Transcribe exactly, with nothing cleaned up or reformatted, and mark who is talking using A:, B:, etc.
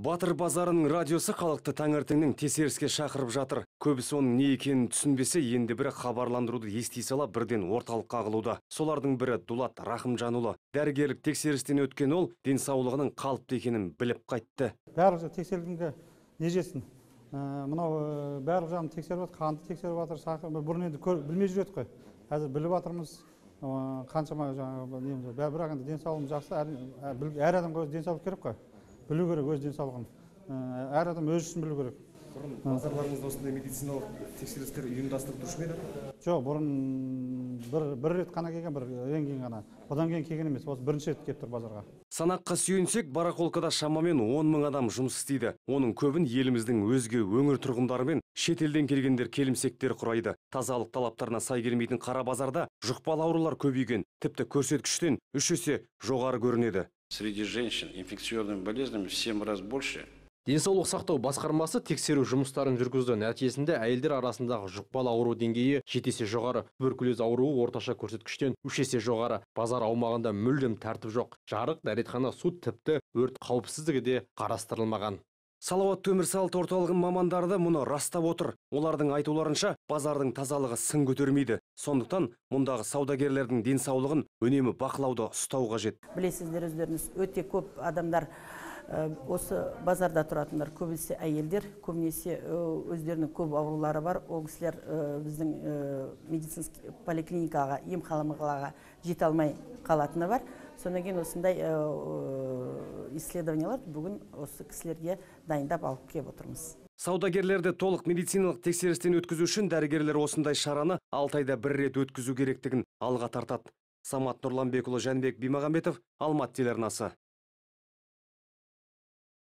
A: Батыр базарының радиосы халықты таңертеңнің тексеріске шақырып жатыр. Көбісі оның не екенін түсінбесе, енді бірі хабарландыруды ести сала бірден орталыққа ағылуда. Солардың бірі Дулат Рахымжанұлы. Дәрігерлік тексерістен өткен ол денсаулығының қалыпты екенін біліп қайтты.
B: Барлығы тексерілгенге не жетсін? Мынау барлық жағын тексеріп жатыр, қанды тексеріп жатыр, сақыр бұрын енді білмей жүреді қой. Қазір біліп жатырмыз. Қаншама жаңағы неміз бар, бірақ енді денсаулығымыз жақсы, әр адамға өз денсаулық керек қой. Білу керек өз денсаулығын. Әр адам өз үшін білу керек.
A: Бұрын базарларыңызда осындай медициналық тексерістер ұйымдастырып тұрушы ма еді?
B: Жоқ, бұрын бір бір рет қана келген, бір ең кейін ғана. Одан кейін келген емес, осы бірінші рет келіп тұр базарға.
A: Санаққа сүйенсек, барахолкада шамамен он мың адам жұмыс істейді. Оның көбін еліміздің өзге өңір тұрғындары мен шетелден келгендер келімсектер құрайды. Тазалық талаптарына сай келмейтін қара базарда жұқпалы аурулар көбейген, тіпті көрсеткіштен үш есе жоғары көрінеді.
C: Среди женщин инфекционными болезнями в семь раз больше.
D: Денсаулық сақтау басқармасы тексеру жұмыстарын жүргізді. Нәтижесінде әйелдер арасындағы жұқпалы ауру деңгейі жеті есе жоғары, туберкулез ауруы орташа көрсеткіштен үш есе жоғары. Базар аумағында мүлдем тәртіп жоқ. Жарық, дәретхана, су, тіпті өрт қауіпсіздігі де қарастырылмаған.
A: Салауатты өмір салты орталығының мамандары да мұны растап отыр. Олардың айтуларынша, базардың тазалығы сын көтермейді. Сондықтан мұндағы саудагерлердің денсаулығын үнемі бақылауда ұстау қажет.
E: Білесіздер, өздеріңіз өте көп адамдар осы базарда тұратындар, көбісі әйелдер, көбінесе өздерінің көп аурулары бар. Ол кісілер біздің медицинский поликлиникаға, емханаға жете алмай қалатыны бар. Сонан кейін осындай исследованиялар бүгін осы кісілерге дайындап алып келіп отырмыз.
A: Саудагерлерді толық медициналық тексерістен өткізу үшін дәрігерлер осындай шараны алты айда бір рет өткізу керектігін алға тартады. Самат Нұрланбекұлы, Жәнбек Бимағамбетов, Алматы телеарнасы.